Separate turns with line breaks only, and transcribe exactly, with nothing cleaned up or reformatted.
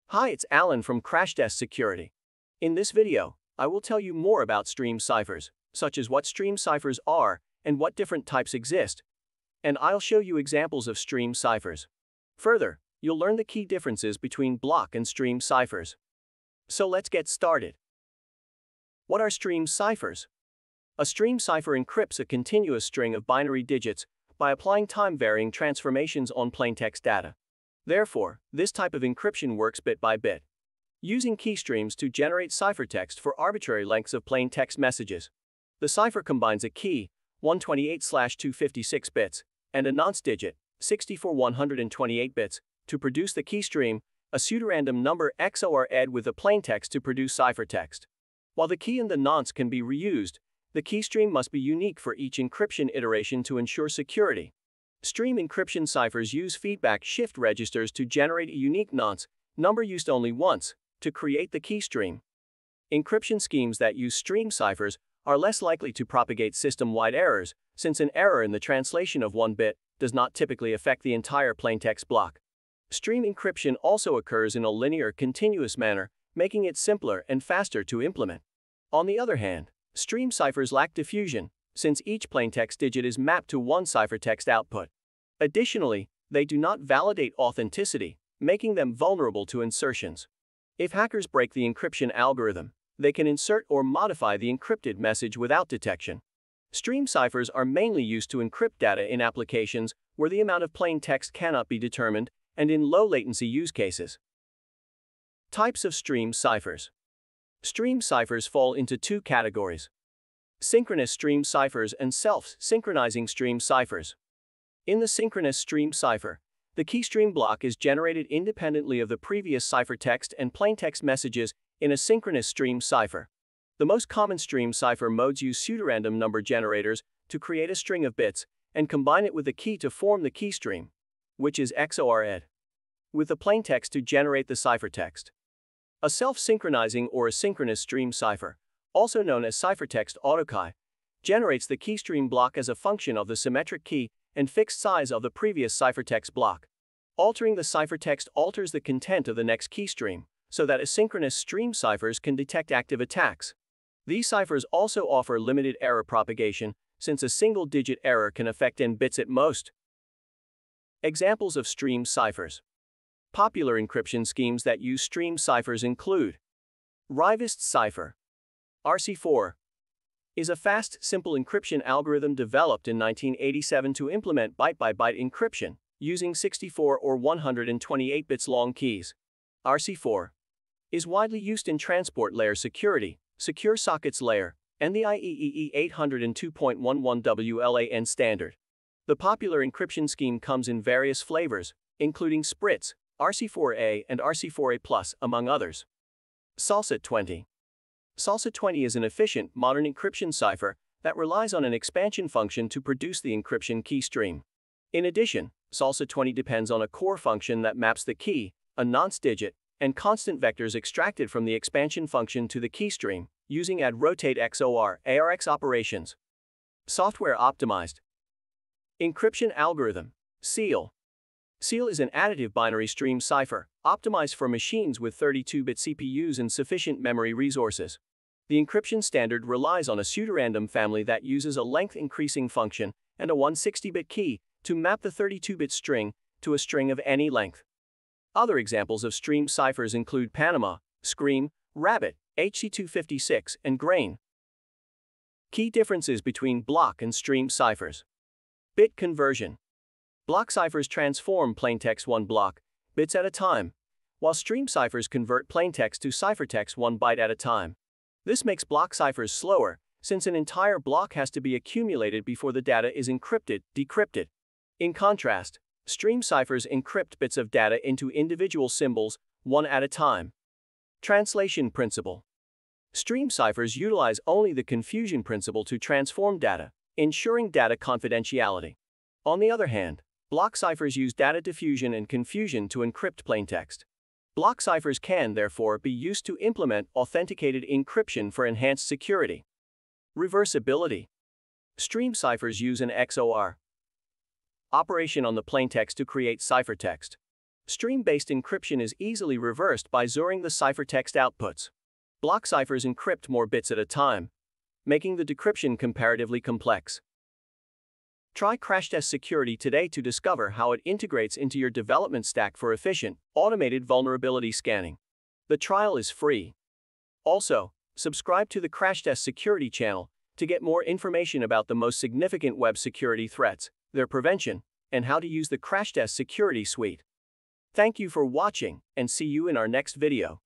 Hi, it's Alan from Crashtest Security. In this video, I will tell you more about stream ciphers, such as what stream ciphers are and what different types exist, and I'll show you examples of stream ciphers. Further, you'll learn the key differences between block and stream ciphers. So let's get started. What are stream ciphers? A stream cipher encrypts a continuous string of binary digits by applying time-varying transformations on plaintext data. Therefore, this type of encryption works bit by bit, using key streams to generate ciphertext for arbitrary lengths of plain text messages. The cipher combines a key, one twenty-eight slash two fifty-six bits, and a nonce digit, sixty-four one hundred twenty-eight bits, to produce the key stream, a pseudorandom number X O R ed with a plaintext to produce ciphertext. While the key and the nonce can be reused, the key stream must be unique for each encryption iteration to ensure security. Stream encryption ciphers use feedback shift registers to generate a unique nonce, number used only once, to create the key stream. Encryption schemes that use stream ciphers are less likely to propagate system-wide errors, since an error in the translation of one bit does not typically affect the entire plaintext block. Stream encryption also occurs in a linear, continuous manner, making it simpler and faster to implement. On the other hand, stream ciphers lack diffusion, since each plaintext digit is mapped to one ciphertext output. Additionally, they do not validate authenticity, making them vulnerable to insertions. If hackers break the encryption algorithm, they can insert or modify the encrypted message without detection. Stream ciphers are mainly used to encrypt data in applications where the amount of plain text cannot be determined and in low-latency use cases. Types of stream ciphers. Stream ciphers fall into two categories: synchronous stream ciphers and self-synchronizing stream ciphers. In the synchronous stream cipher, the key stream block is generated independently of the previous ciphertext and plaintext messages in a synchronous stream cipher. The most common stream cipher modes use pseudorandom number generators to create a string of bits and combine it with the key to form the key stream, which is X O R ed, with the plaintext to generate the ciphertext. A self-synchronizing or asynchronous stream cipher, also known as ciphertext autokey, generates the key stream block as a function of the symmetric key and fixed size of the previous ciphertext block. Altering the ciphertext alters the content of the next key stream, so that asynchronous stream ciphers can detect active attacks. These ciphers also offer limited error propagation, since a single-digit error can affect n bits at most. Examples of stream ciphers. Popular encryption schemes that use stream ciphers include Rivest cipher. R C four is a fast, simple encryption algorithm developed in nineteen eighty-seven to implement byte-by-byte encryption, using sixty-four or one hundred twenty-eight bits long keys. R C four is widely used in transport layer security, secure sockets layer, and the I E E E eight oh two dot eleven W L A N standard. The popular encryption scheme comes in various flavors, including Spritz, R C four A, and R C four A plus, among others. Salsa twenty. Salsa twenty is an efficient, modern encryption cipher that relies on an expansion function to produce the encryption key stream. In addition, Salsa twenty depends on a core function that maps the key, a nonce digit, and constant vectors extracted from the expansion function to the key stream, using add rotate X O R A R X operations. Software optimized encryption algorithm, SEAL. SEAL is an additive binary stream cipher, optimized for machines with thirty-two bit C P Us and sufficient memory resources. The encryption standard relies on a pseudorandom family that uses a length-increasing function and a one hundred sixty bit key to map the thirty-two bit string to a string of any length. Other examples of stream ciphers include Panama, Scream, Rabbit, H C two fifty-six, and Grain. Key differences between block and stream ciphers. Bit conversion. Block ciphers transform plaintext one block, bits at a time, while stream ciphers convert plaintext to ciphertext one byte at a time. This makes block ciphers slower, since an entire block has to be accumulated before the data is encrypted, decrypted. In contrast, stream ciphers encrypt bits of data into individual symbols, one at a time. Translation principle. Stream ciphers utilize only the confusion principle to transform data, ensuring data confidentiality. On the other hand, block ciphers use data diffusion and confusion to encrypt plaintext. Block ciphers can, therefore, be used to implement authenticated encryption for enhanced security. Reversibility. Stream ciphers use an X O R operation on the plaintext to create ciphertext. Stream-based encryption is easily reversed by zeroing the ciphertext outputs. Block ciphers encrypt more bits at a time, making the decryption comparatively complex. Try Crashtest Security today to discover how it integrates into your development stack for efficient, automated vulnerability scanning. The trial is free. Also, subscribe to the Crashtest Security Channel to get more information about the most significant web security threats, their prevention, and how to use the Crashtest Security Suite. Thank you for watching, and see you in our next video.